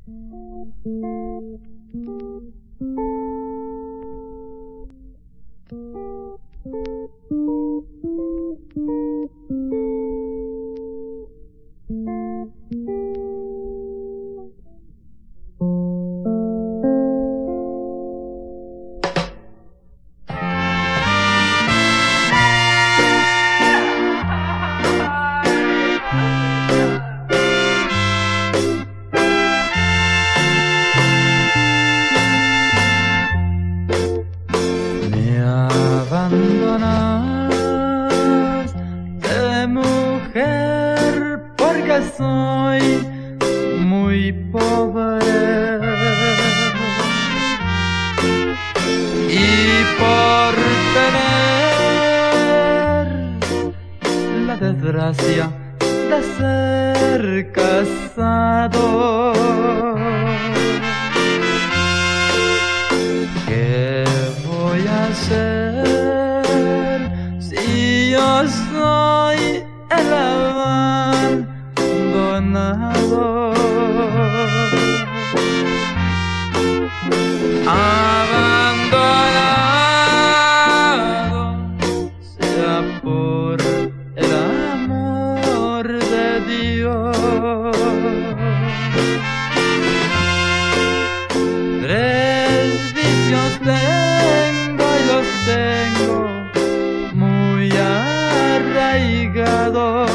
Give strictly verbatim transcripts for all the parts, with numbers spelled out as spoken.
De ser casado, ¿qué voy a hacer si yo soy el abandonado? Abandonado sea por el amor de Dios. Tres vicios tengo y los tengo muy arraigados.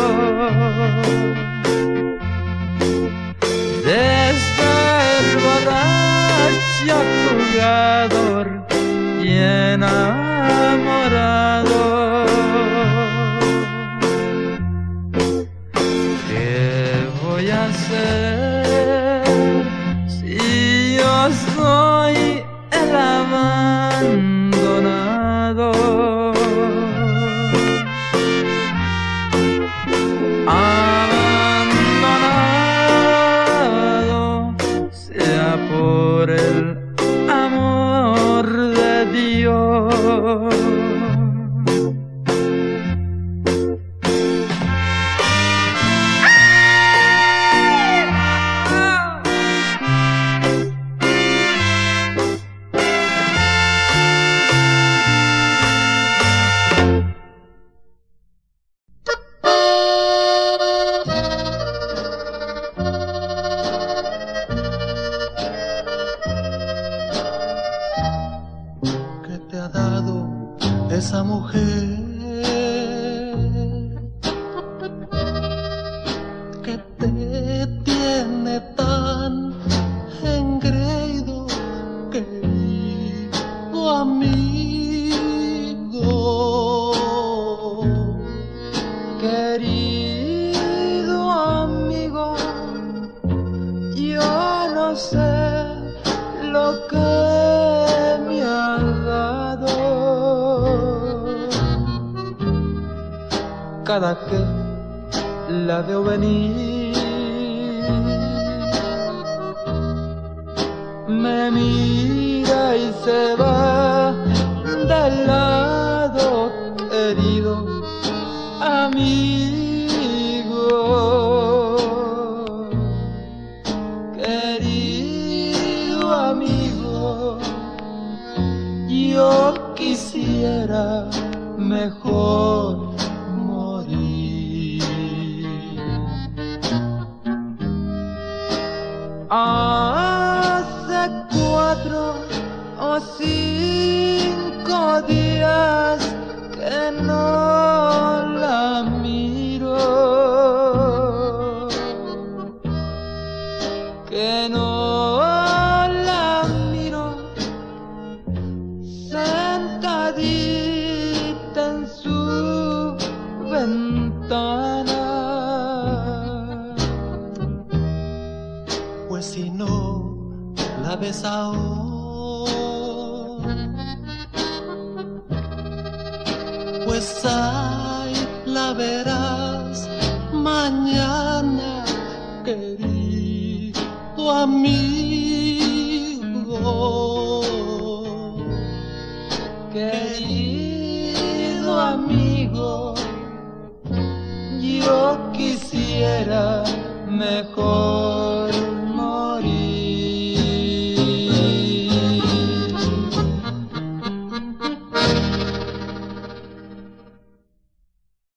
De ser borracho, jugador y enamorado. ¿Qué voy a hacer si yo soy el abandonado? Abandonado sea por el amor de Dios. Esa mujer que te tiene tan engreído, querido amigo, querido amigo, yo no sé lo que me has dado. Cada que la veo venir, me mira y se va del lado, querido amigo, querido amigo, yo quisiera mejor hace cuatro o cinco días que no la miro, que no la miro, sentadita en su ventana. Pues si no la ves ahora, pues ahí la verás mañana, querido amigo, querido amigo, yo quisiera mejor